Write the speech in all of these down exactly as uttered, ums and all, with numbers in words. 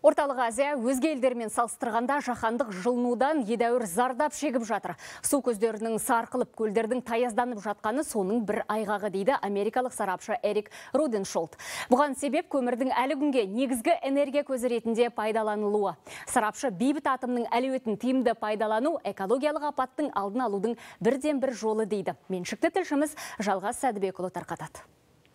Орталық Азия өзге елдермен салыстырғанда жаһандық жылынудан едәуір зардап шегіп жатыр. Су көздерінің сарқылып, көлдердің таязданып жатқаны соның бір айғағы дейді америкалық сарапшы Эрик Руденшолд. Бұған себеп көмірдің әлі күнге негізгі энергия көзі ретінде пайдаланылуы. Сарапшы бейбіт атомның әлеуетін тиімді пайдалану экологиялық апаттың алдын алудың бірден бір жолы дейді. Меншікті тілшіміз Жалғас Сәдібекұлы тарқатады.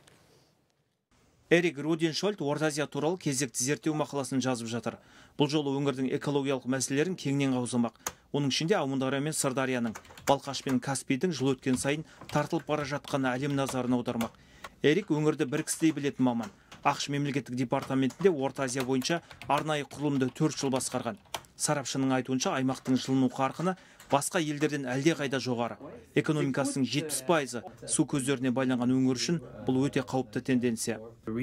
Эрик Руденшолд Орта Азия туралы кезекті зерттеу мақаласын жазып жатыр. Бұл жолы өңірдің экологиялық мәселелерін кеңінен қаузамақ. Оның ішінде Амудария мен Сырдарияның, Балқаш пен Каспийдің жыл өткен сайын тартылып бара жатқаны әлем назарын аудармақ. Эрик өңірді бір кісідей білетін маман. ақш мемлекеттік департаментінде Орта Азия бойынша арнайы құрылымды төрт жыл басқарған. Сарапшының айтуынша аймақтың жылыну қарқыны басқа елдерден әлде қайда жоғары. Экономикасының жетпіс пайызы су көздеріне байланған өңір үшін бұл өте қауіпті тенденция.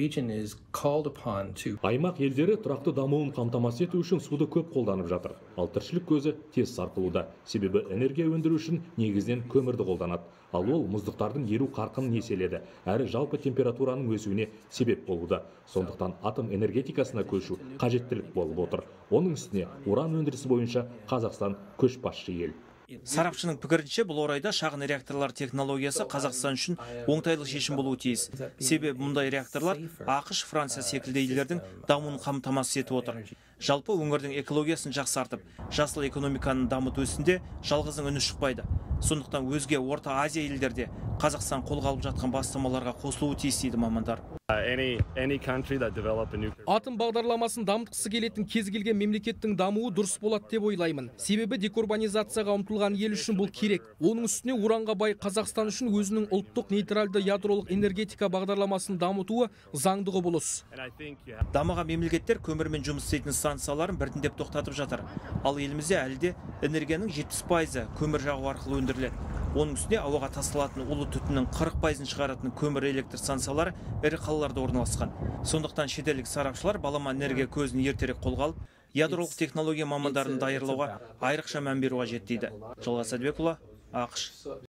Аймақ елдері тұрақты дамуын қамтамасыз ету үшін суды көп қолданып жатыр. Ал тіршілік көзі тез сарқылуда. Себебі энергия өндіру үшін негізінен көмірді қолданады. Ал ол мұздықтардың еру қарқынын еселеді, әрі жалпы температураның өсуіне себеп болуда. Сондықтан атом энергетикасына көшу қажеттілік болып отыр. Оның үстіне уран өндірісі бойынша Қазақстан көшбасшы ел. Сарапшының пікірінше, бұл орайда шағын реакторлар технологиясы Қазақстан үшін оңтайлы шешім болуы тиіс. Себебі мұндай реакторлар ақш, Франция секілді елдердің дамуын қамтамасыз етіп отыр. Жалпы өңірдің экологиясын жақсартып, жасыл экономиканың дамыту ісінде жалғыздың үні шықпайды. Сондықтан өзге Орта Азия елдерде Қазақстан қолға алып жатқан бастамаларға қосылуы тиіс дейді мамандар. Атом бағдарламасын дамытқысы келетін кез келген мемлекеттің дамуы дұрыс болады деп ойлаймын. Себебі декарбонизацияға ұмтылған ел үшін бұл керек. Оның үстіне уранға бай Қазақстан үшін өзінің ұлттық нейтралды ядролық энергетика бағдарламасын дамытуы заңды құбылыс. Дамыған мемлекеттер көмірмен жұмыс істейтін станцияларын біртіндеп тоқтатып жатыр. Ал елімізде әлі де энергияның жетпіс пайызы көмір жағу арқылы өндіріледі. Оның үстіне ауаға тасталатын улы түтіннің қырық пайызын шығаратын көмір электр станциялары ірі қалаларда орналасқан. Сондықтан шетелдік сарапшылар балама энергия көзін ертерек қолға алып, ядролық технология мамандарын даярлауға айрықша мән беруге қажет дейді. Жалғас Сәдібекұлы, ақш.